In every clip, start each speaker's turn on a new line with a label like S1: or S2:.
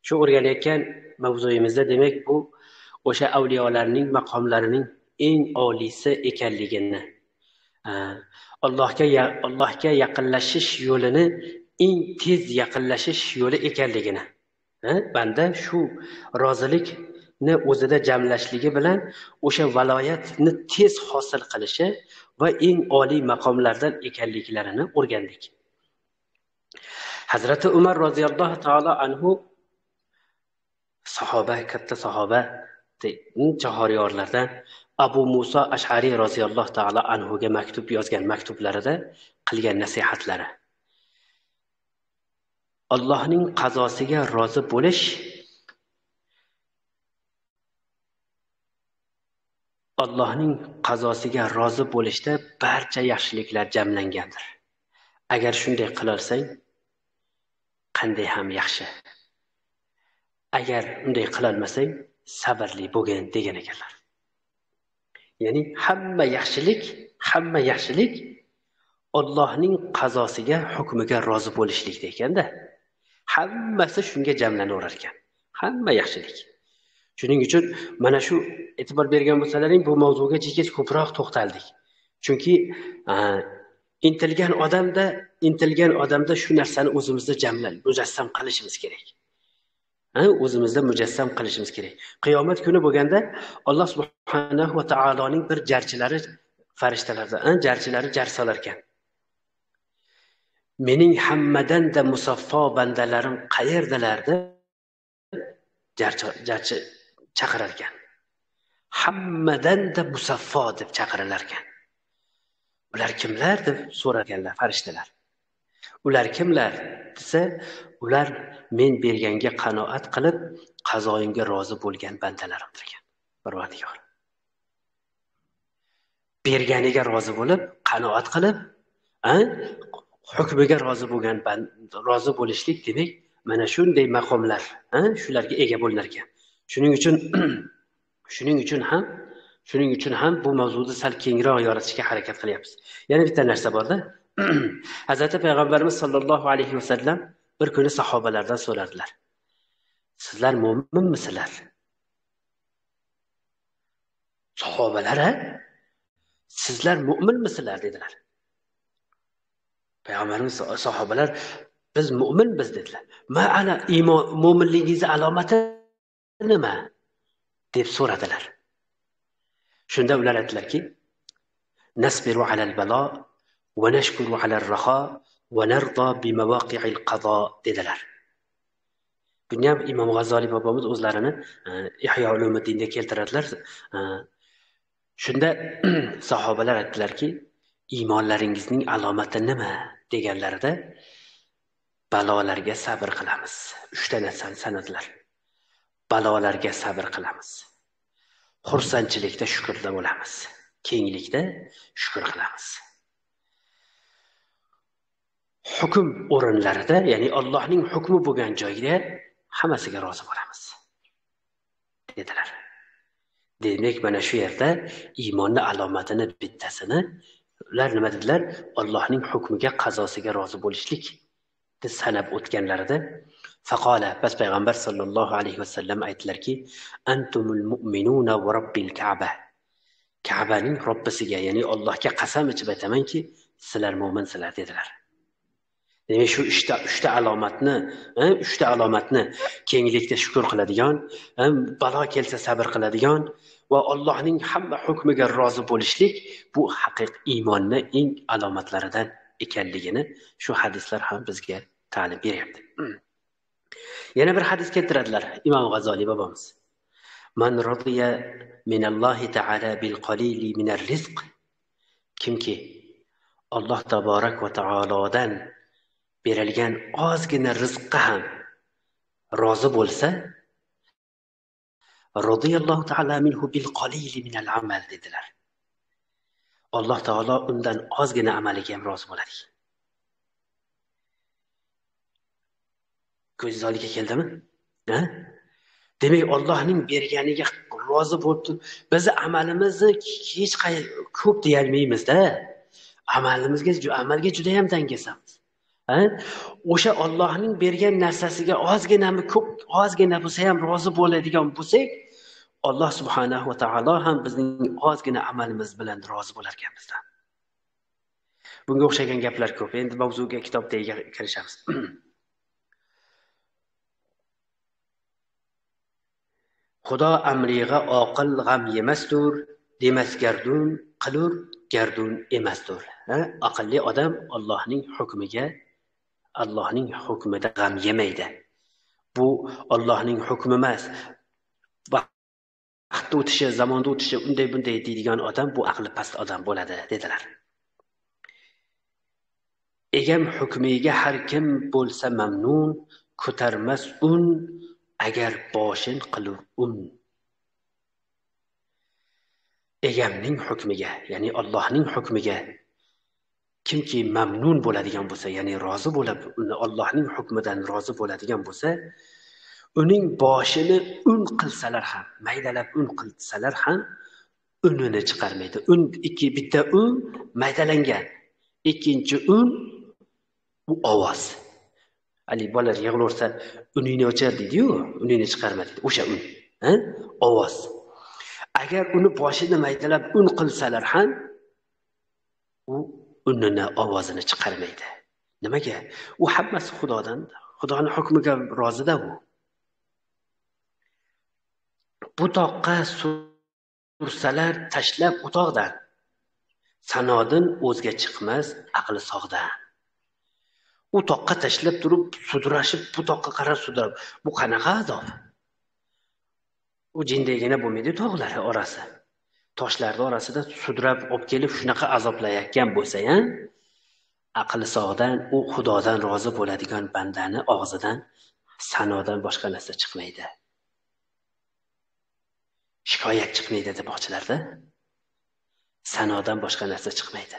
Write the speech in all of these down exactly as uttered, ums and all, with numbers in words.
S1: Shu o'rganayotgan mavzuyimizda demak bu o'sha avliyolarning maqomlarining eng oliysi ekanligini, Allohga Allohga yaqinlashish yo'lini eng tez yaqinlashish yo'li ekanligini, banda shu rozilikni o'zida jamlashligi bilan o'sha valoyatni tez hosil qilishi va eng oliy maqomlardan ekanliklarini o'rgandik. Hazrati Umar roziyallohu taolo anhu sahoba, katta sahoba jahoriyorlardan Abu Musa Ash'ari roziyallohu taolo anhuga maktub yozgan maktublarida qilgan nasihatlari. Allohning qazosiga rozi bo'lish Allohning qazosiga rozi bo'lishda barcha yaxshiliklar jamlangandir. Agar shunday qilarsang, qanday ham yaxshi. Agar unday qilolmasang, sabrli bo'lgin degan ekanlar. Ya'ni hamma yaxshilik, hamma yaxshilik Allohning qazosiga, hukmiga rozi bo'lishlikda ekanda. Hammasi shunga jamlanaverar ekan. Hamma yaxshilik. Shuning uchun mana shu e'tibor bergan bo'lsalaring, bu mavzuga chekich ko'proq to'xtaldik. Chunki intilgan odamda, intilgan odamda shu narsani o'zimizda jamlal, mujassam qilishimiz kerak. Ha, o'zimizda mujassam qilishimiz kerak. Qiyomat kuni bo'lganda Alloh subhanahu va taoloning bir jarchilari farishtalardan, jarchilari jar solar ekan. Mening hammadan-da musaffo bandalarim qayerdalar deb jarchi jarchi chaqirar ekan. Hammadan-da musaffo deb chaqirilar ekan. Ular kimlar deb so'raganlar farishtalar. Ular kimlar desa, ular men berganga qanoat qilib, qazoyimga rozi bo'lgan bandalarimdir ekan. Parvardigor. Berganiga rozi bo'lib, qanoat qilib, a hukmiga rozi bo'lgan rozi bo'lishlik demak, mana shunday maqomlar, ha, shularga ega bo'lar ekan. Shuning uchun shuning uchun ham shuning uchun ham bu mavzuni sal kengroq yoritishga harakat qilyapmiz. Yana bitta narsa borda. Hazrati Payg'ambarimiz sollallohu alayhi vasallam bir kuni sahobalardan so'radilar. Sizlar mo'minmisizlar? Sahobalar, ha? Sizlar mo'minmisizlar dedilar. Payg'ambarimiz sahobalar biz mo'minmiz dedilar. Ma ana iymon mo'minligingiz alomati nima deb so'radilar. Shunda ular aytdilarki, nasbiru alal balo va nashkuru alal raho va nardo bi mawaqi'il qado dedilar. Buni ham Imom G'azoliy bobomiz o'zlarini Ihyo Ulumuddinda keltiradilar. Shunda sahobalar aytdilarki, iymonlaringizning alomati nima deganlarida balolarga sabr qilamiz. uchta narsani sanadilar. Balolarga sabr qilamiz. Xursandchilikda shukrda bo'lamiz. Kenglikda shukr qilamiz. Hukm o'rinlarida, ya'ni Allohning hukmi bo'lgan joyda hammasiga rozi bo'lamiz dedilar. Demak, mana shu yerda iymonning alomatini bittasini ular nima dedilar? Allohning hukmiga, qazosiga rozi bo'lishlik deb sanab o'tganlarida faqala, bas payg'ambar sollallohu alayhi vasallam aytdilarki, antumul mu'minuna va robbil Ka'ba. Ka'baning Robbisiga, ya'ni Allohga qasam ichib aytamanki, sizlar mo'minsizlar dedilar. Demak, shu uchta uchta alomatni, uchta alomatni kenglikda shukr qiladigan, balo kelsa sabr qiladigan va Allohning hamma hukmiga rozi bo'lishlik bu haqiqiy iymonning eng alomatlaridan ekanligini shu hadislar ham bizga ta'lim beryapti. Yana bir hadis keltiradilar Imom G'azoliy bobomiz. Man radiya minallohi ta'ala bil qalili minar rizq. Kimki Alloh taborak va taolodan berilgan ozgina rizqqa ham rozi bo'lsa, radiyallohu ta'ala minhu bil qalili minal amal dedilar. Alloh taolo undan ozgina amaliga ham rozi bo'ladi. Ko'zingiz oldiga keldimi? Ha? Demak, Allohning berganiga rozi bo'lib, biz amalimizni hech qay ko'p deyolmaymiz-da. Amalimizga, amalga juda ham dangasamiz. O'sha Allohning bergan narsasiga ozginami ko'p, ozgina bo'lsa ham rozi bo'ladigan bo'lsak, Alloh subhanahu va taolo ham bizning ozgina amalimiz bilan rozi bo'lar ekan bizdan. Bunga o'xshagan gaplar ko'p. Endi mavzuga, kitobga kirishamiz. Xudo amriga oqil g'am yemasdir, demas gardun qilur gardun emasdir. Aqlli odam Allohning hukmiga, Allohning hukmida g'am yemaydi. Bu Allohning hukmi emas. Vaqt o'tishi, zamonda o'tishi, unday bunday deydigan odam bu aqli past odam bo'ladi, dedilar. Egam hukmiga har kim bo'lsa mamnun, ko'tarmas un agar boshin qilur un. Egamning hukmiga, ya'ni Allohning hukmiga kimki mamnun bo'ladigan bo'lsa, ya'ni rozi bo'lib, Allohning hukmidan rozi bo'ladigan bo'lsa, uning boshini un qilsalar ham, maydalab un qilsalar ham unini chiqarmaydi. Un ikki bitta un maydalangan. Ikkinchi un u ovoz. Ali bolalar yig'larsa, unini o'char deydi-yu, unini chiqarma deydi. O'sha un, ha? Ovoz. Agar uni boshini maydalab un qilsalar ham u unini ovozini chiqarmaydi. Nimaga? U hammasi Xudodan, Xudoning hukmiga rozi-da u. Bu toqqa sursalar tashlab o'toqdan, sanodin o'zga chiqmas aqli sog'dan. U toqqa tashlab turib, sudrashib, bu toqqa qarab sudrab, bu qanaqa azob? U jindagina bo'lmaydi tog'lar orasi. Toshlarning orasida sudrab olib kelib shunaqa azoblayotgan bo'lsa ham, aqli sog'dan, u Xudodan rozi bo'ladigan bandani og'zidan sanodan boshqa narsa chiqmaydi. Shikoyat chiqmaydi demoqchilarda. Sanodan boshqa narsa chiqmaydi.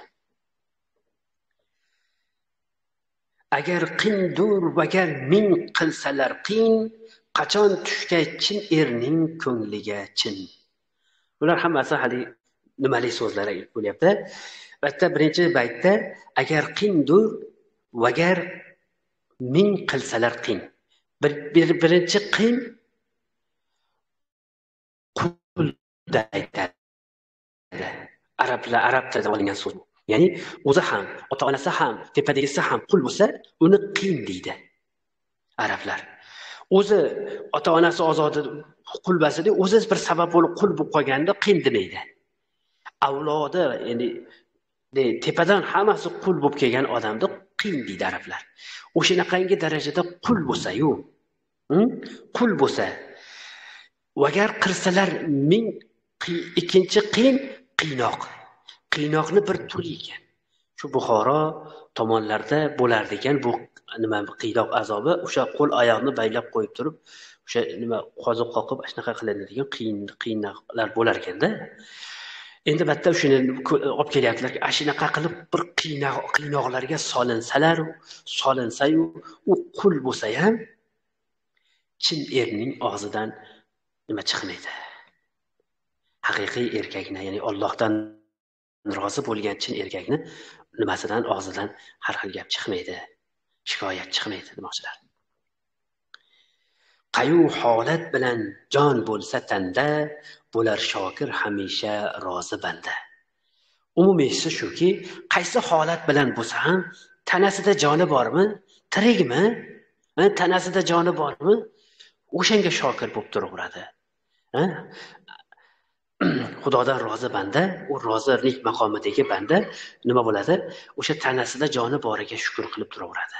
S1: Agar qindur vagar ming qilsalar qin, qachon tushgay chin erning ko'ngliga chin. Bular hammasi hali nimali so'zlar bo'lyapti. Bitta birinchi baytda agar qindur vagar ming qilsalar qin. Bir, bir birinchi qin qulda aytadi. Arablar arab tilida olingan so'z. Ya'ni o'zi ham, ota-onasi ham, tepadagisi ham qul bo'lsa, uni qin deydi. Arablar. O'zi ota-onasi ozodi qul bo'lsa-da, o'zi bir sabab bo'lib qul bo'lib qolganda qin demaydi. Avlodi, ya'ni tepadan hammasi qul bo'lib kelgan odamni qin deydi arablar. O'shanaqangi darajada qul bo'lsa-yu, qul bo'lsa, agar qilsalar ming ikkinchi qin qiynoq. Qiynoqni bir turi ekan. Shu Buxoro tomonlarda bo'lar ekan bu nima qiynoq azobi, o'sha qo'l oyoqni baylab qo'yib turib, o'sha nima qoziq qoqib shunaqa qilinadigan qiyin qiynoqlar bo'lar ekanda. Endi bitta shuni olib kelyaptilar. Ashinaqa qilib bir qiynoq qiynoqlarga solinsalar, solinsa-yu, u qul bo'lsa ham chin erning og'zidan nima chiqmaydi. Haqiqiy erkakni, ya'ni Allohdan rozi bo'lgan chin erkakni nimasidan og'zidan har xil gap chiqmaydi. Shikoyat chiqmaydi demoqchilar. Qayu holat bilan jon bo'lsa tanda, bo'lar shokir hamisha rozi banda. Umumiysi shuki, qaysi holat bilan bo'lsa ham tanasida joni bormi, tirikmi, tanasida joni bormi, o'shanga shokir bo'lib turaveradi. Xudodan rozi banda, u rozilik maqomidagi banda nima bo'ladi? O'sha tanasida joni boriga shukr qilib turaveradi.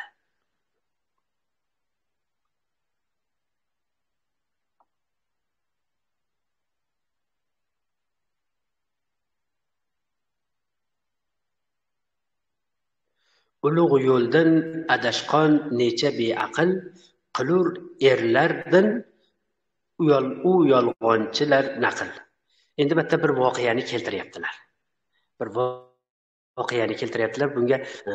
S1: Ulug' yo'ldan adashqon necha beaql qilur erlardan u yolg'onchilar naql. Endi bitta bir voqeani keltiryaptilar. Bir voqeani keltiryaptilar. Bunga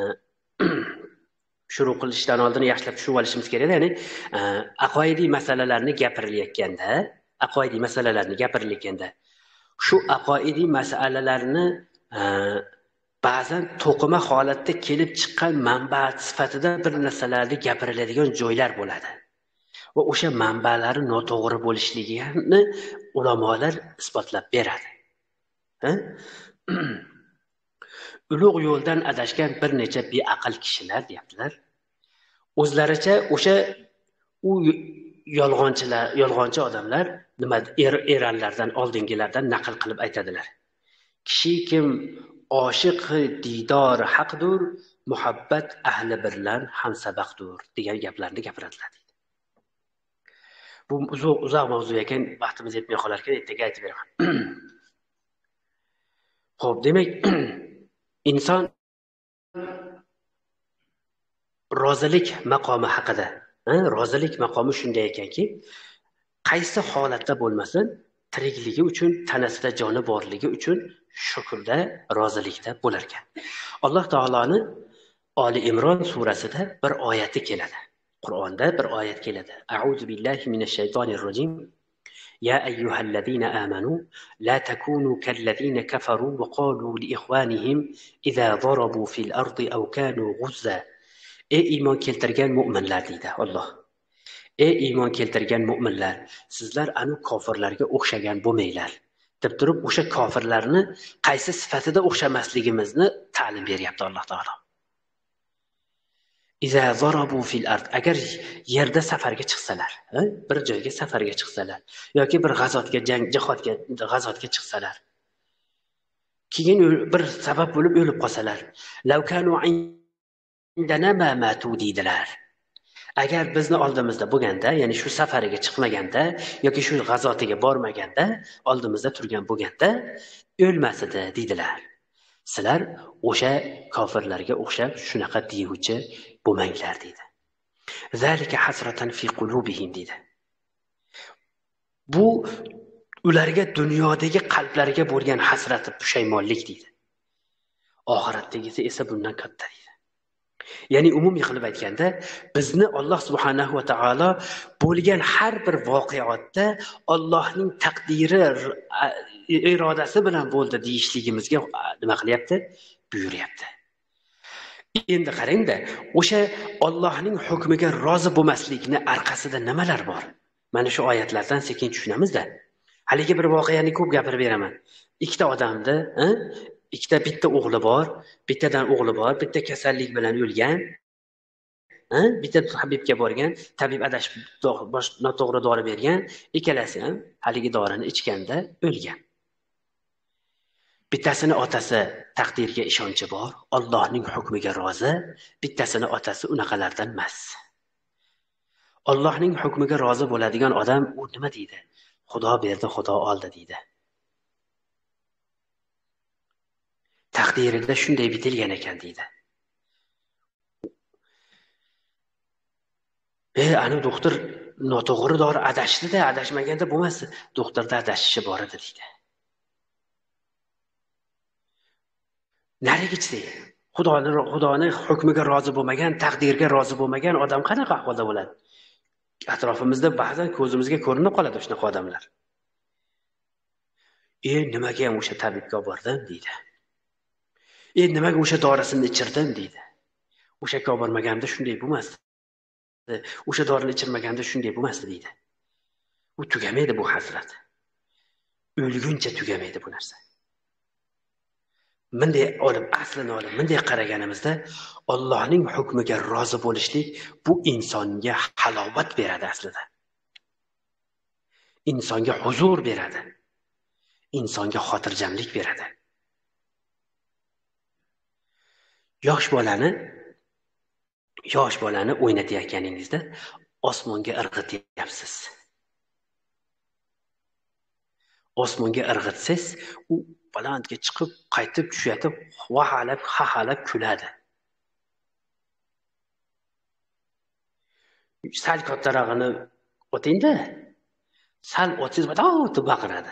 S1: shuru qilishdan oldin yaxshilab tushunib olishimiz kerak. Ya'ni aqoidiy masalalarni gapirilayotganda, aqoidiy masalalarni gapirilayotganda, shu aqoidiy masalalarni ba'zan to'qima holatda kelib chiqqan manba sifatida bir narsalarni gapiriladigan joylar bo'ladi. Va o'sha manbalari noto'g'ri bo'lishligini ulamolar isbotlab beradi. Ulug' yo'ldan adashgan bir necha beaql kishilar deyaptilar. O'zlaricha o'sha u yolg'onchilar, yolg'onchi odamlar nima er, eranlardan oldingilardan naql qilib aytadilar. Kishi kim oshiq didor haqdur, muhabbat ahli bilan hamsabaqdur degan gaplarni gapiradilar. Bu uzoq uzoq mavzu ekan, vaqtimiz yetmay qolar ekan, ertaga aytib beraman. Xo'p, demak, inson rozilik maqomi haqida, rozilik maqomi shunday ekanki, qaysi holatda bo'lmasin, tirikligi uchun, tanasida joni borligi uchun shukrda, rozilikda bo'lar ekan. Alloh taoloni Oli Imron surasida bir oyati keladi. Qur'onda bir oyat keladi. A'udhu billahi minash shaytonir rojim. Ya ayyuhallazina amanu la takunu kallazina kafaru wa qalu li ikhwanihim idza darabu fil ardi aw kanu ghuzza. Ey iymon keltirgan mu'minlar deydi Alloh. Ey iymon keltirgan mu'minlar, sizlar anu kofirlarga o'xshagan bo'lmanglar. Deb turib, o'sha kofirlarni qaysi sifatida o'xshamasligimizni ta'lim beryapti Alloh taolo. Iza zarabu fil ard, agar yerda safarga chiqsalar, bir joyga safarga chiqsalar yoki bir g'azotga, jang, jihodga, g'azotga chiqsalar, keyin bir sabab bo'lib o'lib qolsalar, law kanu indana ma matu deydilar. Agar bizni oldimizda bo'lganda, ya'ni shu safariga chiqmaganda yoki shu g'azotiga bormaganda, oldimizda turgan bo'lganda o'lmas edi deydilar. Sizlar o'sha kofirlarga o'xshab shunaqa deyuvchi bo'lmanglar deydi. Zalika hasratan fi qulubihim deydi. Bu ularga dunyodagi qalblariga bo'lgan hasrati, pushaymonlik deydi. Oxiratdagisi esa bundan katta deydi. Ya'ni umumiy qilib aytganda, bizni Alloh subhanahu va taolo bo'lgan har bir voqeotda Allohning taqdiri, irodasi bilan bo'ldi deyishligimizga nima qilyapti? Buyuryapti. Endi qarangda, o'sha Allohning hukmiga rozi bo'lmaslikni orqasida nimalar bor? Mana shu oyatlardan sekin tushunamizda. Haligi bir voqeani ko'p gapirib beraman. Ikkita odamni, ikkita bitta o'g'li bor, bittadan o'g'li bor, bitta kasallik bilan o'lgan. Ha? Bitta tabibga borgan, tabib adashib noto'g'ri dori bergan, ikkalasi ham haligi dorini ichganda o'lgan. Bittasini otasi taqdirga ishonchi bor, Allohning hukmiga rozi, bittasini otasi unaqalardan emas. Allohning hukmiga rozi bo'ladigan odam u nima deydi? Xudo berdi, Xudo oldi deydi. Taqdirida shunday bitilgan ekan deydi. E, ana doktor noto'g'ri dori adashdi-da, adashmaganda bo'lmas. Doktorda adashishi bor edi deydi. Nariga chiqdi? Xudoning Xudoning hukmiga rozi bo'lmagan, taqdirga rozi bo'lmagan odam qanaqa ahvolda bo'ladi? Atrofimizda ba'zan ko'zimizga ko'rinib qoladi shunaqa odamlar. E, nimaga ham o'sha tabibga bordim deydi. E, nimaga o'sha dorisini ichirdim deydi. O'sha yerga bormaganda shunday bo'lmasdi. O'sha dorini ichirmaganda shunday bo'lmasdi deydi. U tugamaydi bu hasrat. O'lguncha tugamaydi bu narsa. Bunday olib, aslini olib, bunday qaraganimizda Allohning hukmiga rozi bo'lishlik bu insonga halovat beradi aslida. Insonga huzur beradi. Insonga xotirjamlik beradi. Yosh bolani yosh bolani o'ynatayotganingizda osmonga irg'ityapsiz. Osmonga irg'itsangiz, u balandga chiqib, qaytib tushadi, vahalab, hahalab kuladi. Sal kattarog'ini o'tingda, sal o'tsangiz, "Voy!" deb baqiradi.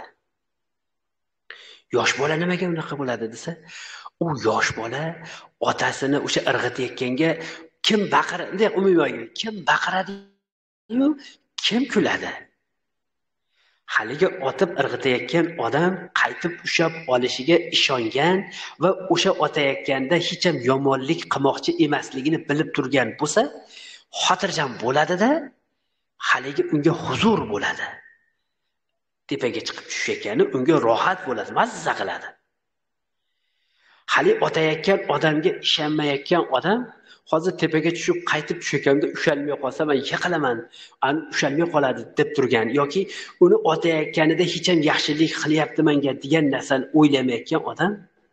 S1: Yosh bola nimaga unaqa bo'ladi desa, u yosh bola otasini o'sha irg'itayotganga kim baqiradi, umuman kim baqiradi-yu, kim kuladi. haligi otib irg'itayotgan odam qaytib ushlab olishiga ishongan va o'sha otayotganda hech ham yomonlik qilmoqchi emasligini bilib turgan bo'lsa, xotirjam bo'ladida, haligi unga huzur bo'ladi. Tepaga chiqib tushayotgani unga rohat bo'ladi, mazza qiladi. Hali otayotgan odamga ishonmayotgan odam hozir tepaga tushib qaytib tushayotganda ushalmay qolsa men yiqilaman, an ushalmay qoladi deb turgan yoki uni otayotganida hech ham yaxshilik qilyapti menga degan narsani o'ylamayotgan odam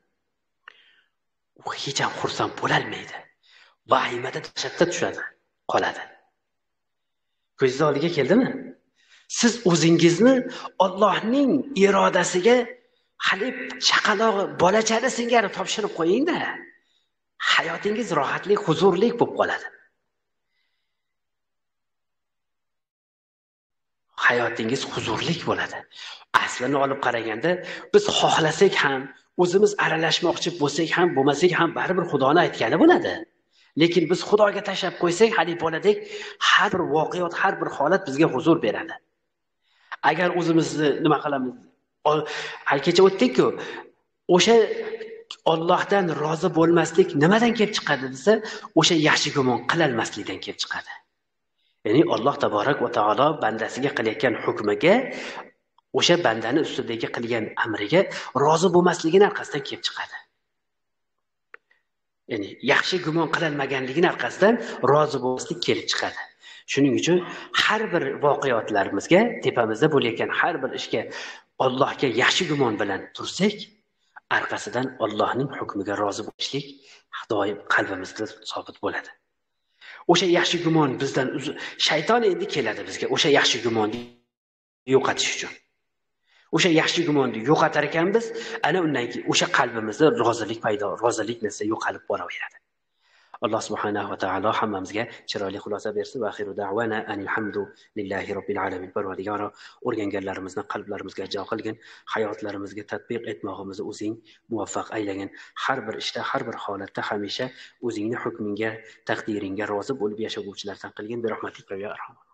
S1: u hech ham xursand bo'la olmaydi. Vahimada dahshatda tushadi, qoladi. Ko'zingiz oldiga keldimi? Siz o'zingizni Allohning irodasiga hali chaqaloq bolachani singari topshirib qo'ying-da. Hayotingiz rohatlik, huzurlik bo'lib qoladi. Hayotingiz huzurlik bo'ladi. Aslini olib qaraganda, biz xohlasak ham, o'zimiz aralashmoqchi bo'lsak ham, bo'lmasak ham baribir Xudoni aytgani bo'ladi. Lekin biz Xudoga tashlab qo'ysak, hali boladek har bir voqeat, har bir holat bizga huzur beradi. Agar o'zimizni nima qilamiz? Kecha o'tdik-ku, o'sha Allohdan rozi bo'lmaslik nimadan kelib chiqadi desa, o'sha yaxshi gumon qilalmaslikdan kelib chiqadi. Ya'ni Alloh taborak va taolo bandasiga qilayotgan hukmiga, o'sha bandani ustidagi qilgan amriga rozi bo'lmasligining orqasidan kelib chiqadi. Ya'ni yaxshi gumon qilalmaganligining orqasidan rozi bo'lmaslik kelib chiqadi. Shuning uchun har bir voqeotlarimizga, tepamizda bo'layotgan har bir ishga Allohga yaxshi gumon bilan tursak, orqasidan Allohning hukmiga rozi bo'lishlik doim qalbimizda sobit bo'ladi. O'sha yaxshi gumon bizdan shayton endi keladi bizga o'sha yaxshi gumonni yo'qotish uchun. O'sha yaxshi gumonni yo'qotar ekanmiz, ana undan keyin o'sha qalbimizda rozilik paydo, rozilik narsa yo'qolib boraveradi. Alloh subhanahu va taolo hammamizga chiroyli xulosa bersin. Va axiru da'wana alhamdulillahi robbil alamin. Parvardigoro, o'rganganlarimizni qalblarimizga ijro qilgin, hayotlarimizga tatbiq etmog'imizni o'zing muvaffaq aylagin. Har bir ishda, har bir holatda hamisha o'zingning hukmingga, taqdiringga rozi bo'lib yashovchilardan qilgin. Bi rahmatika ya arham.